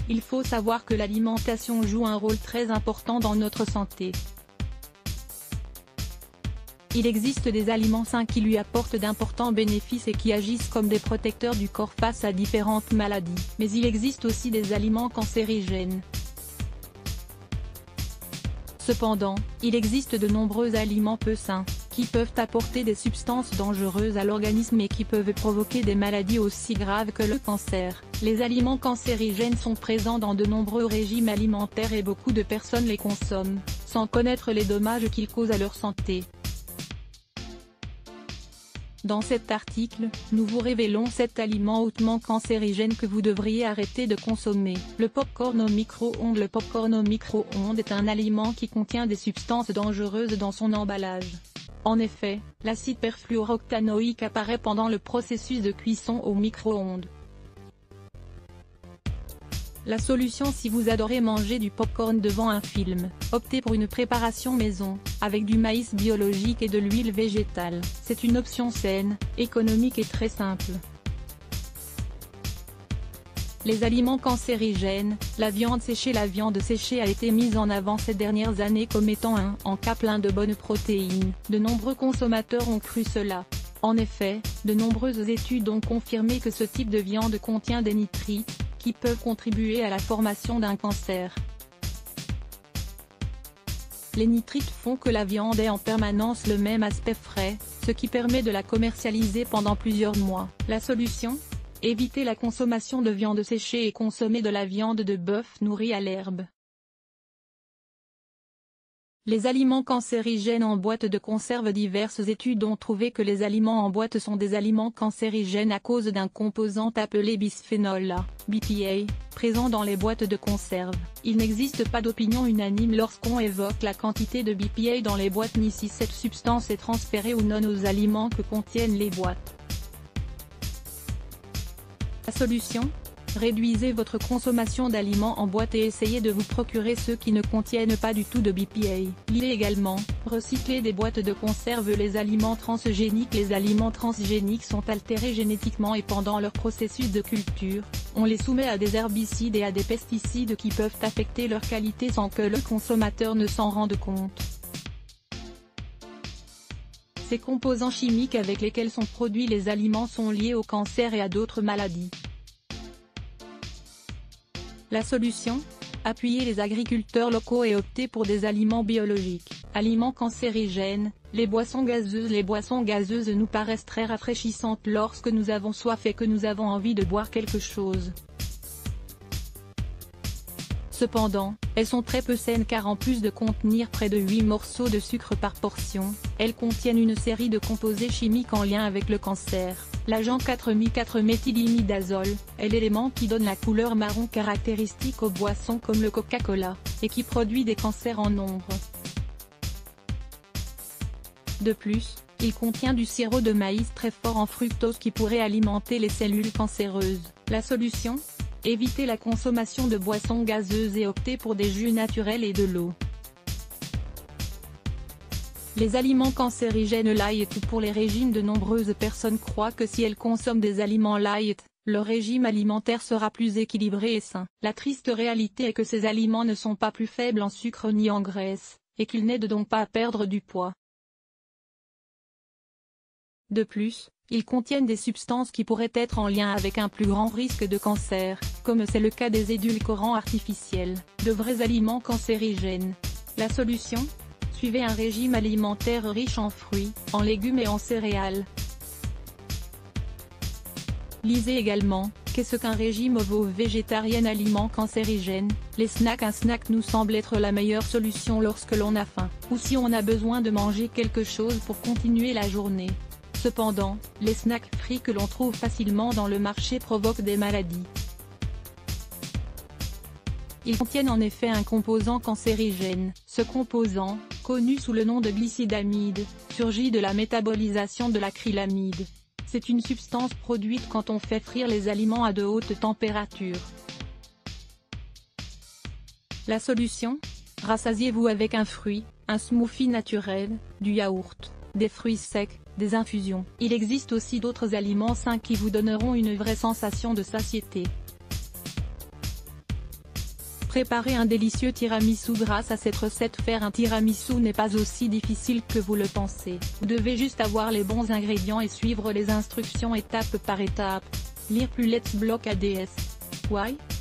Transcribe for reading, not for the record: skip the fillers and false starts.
Il faut savoir que l'alimentation joue un rôle très important dans notre santé. Il existe des aliments sains qui lui apportent d'importants bénéfices et qui agissent comme des protecteurs du corps face à différentes maladies. Mais il existe aussi des aliments cancérigènes. Cependant, il existe de nombreux aliments peu sains, qui peuvent apporter des substances dangereuses à l'organisme et qui peuvent provoquer des maladies aussi graves que le cancer. Les aliments cancérigènes sont présents dans de nombreux régimes alimentaires et beaucoup de personnes les consomment, sans connaître les dommages qu'ils causent à leur santé. Dans cet article, nous vous révélons 7 aliments hautement cancérigènes que vous devriez arrêter de consommer. Le pop-corn au micro-ondes. Le pop-corn au micro-ondes est un aliment qui contient des substances dangereuses dans son emballage. En effet, l'acide perfluorooctanoïque apparaît pendant le processus de cuisson au micro-ondes. La solution: si vous adorez manger du pop-corn devant un film, optez pour une préparation maison, avec du maïs biologique et de l'huile végétale. C'est une option saine, économique et très simple. Les aliments cancérigènes. La viande séchée. La viande séchée a été mise en avant ces dernières années comme étant un encas plein de bonnes protéines. De nombreux consommateurs ont cru cela. En effet, de nombreuses études ont confirmé que ce type de viande contient des nitrites, qui peuvent contribuer à la formation d'un cancer. Les nitrites font que la viande ait en permanence le même aspect frais, ce qui permet de la commercialiser pendant plusieurs mois. La solution? Éviter la consommation de viande séchée et consommer de la viande de bœuf nourrie à l'herbe. Les aliments cancérigènes en boîte de conserve. Diverses études ont trouvé que les aliments en boîte sont des aliments cancérigènes à cause d'un composant appelé bisphénol A, BPA, présent dans les boîtes de conserve. Il n'existe pas d'opinion unanime lorsqu'on évoque la quantité de BPA dans les boîtes ni si cette substance est transférée ou non aux aliments que contiennent les boîtes. La solution? Réduisez votre consommation d'aliments en boîte et essayez de vous procurer ceux qui ne contiennent pas du tout de BPA. Lisez également, recycler des boîtes de conserve. Les aliments transgéniques. Les aliments transgéniques sont altérés génétiquement et pendant leur processus de culture, on les soumet à des herbicides et à des pesticides qui peuvent affecter leur qualité sans que le consommateur ne s'en rende compte. Ces composants chimiques avec lesquels sont produits les aliments sont liés au cancer et à d'autres maladies. La solution? Appuyer les agriculteurs locaux et opter pour des aliments biologiques. Aliments cancérigènes. Les boissons gazeuses. Les boissons gazeuses nous paraissent très rafraîchissantes lorsque nous avons soif et que nous avons envie de boire quelque chose. Cependant, elles sont très peu saines car en plus de contenir près de 8 morceaux de sucre par portion, elles contiennent une série de composés chimiques en lien avec le cancer. L'agent 4-4-méthylimidazole est l'élément qui donne la couleur marron caractéristique aux boissons comme le Coca-Cola, et qui produit des cancers en nombre. De plus, il contient du sirop de maïs très fort en fructose qui pourrait alimenter les cellules cancéreuses. La solution? Éviter la consommation de boissons gazeuses et opter pour des jus naturels et de l'eau. Les aliments cancérigènes light. Pour les régimes. De nombreuses personnes croient que si elles consomment des aliments light, leur régime alimentaire sera plus équilibré et sain. La triste réalité est que ces aliments ne sont pas plus faibles en sucre ni en graisse, et qu'ils n'aident donc pas à perdre du poids. De plus, ils contiennent des substances qui pourraient être en lien avec un plus grand risque de cancer, comme c'est le cas des édulcorants artificiels. De vrais aliments cancérigènes. La solution? Suivez un régime alimentaire riche en fruits, en légumes et en céréales. Lisez également, qu'est-ce qu'un régime ovo-végétarien? Aliment cancérigène. Les snacks. Un snack nous semble être la meilleure solution lorsque l'on a faim, ou si on a besoin de manger quelque chose pour continuer la journée. Cependant, les snacks frits que l'on trouve facilement dans le marché provoquent des maladies. Ils contiennent en effet un composant cancérigène. Ce composant, connu sous le nom de glycidamide, surgit de la métabolisation de l'acrylamide. C'est une substance produite quand on fait frire les aliments à de hautes températures. La solution? Rassasiez-vous avec un fruit, un smoothie naturel, du yaourt, des fruits secs, des infusions. Il existe aussi d'autres aliments sains qui vous donneront une vraie sensation de satiété. Préparer un délicieux tiramisu. Grâce à cette recette, faire un tiramisu n'est pas aussi difficile que vous le pensez. Vous devez juste avoir les bons ingrédients et suivre les instructions étape par étape. Lire plus Let's Block ADS. Why?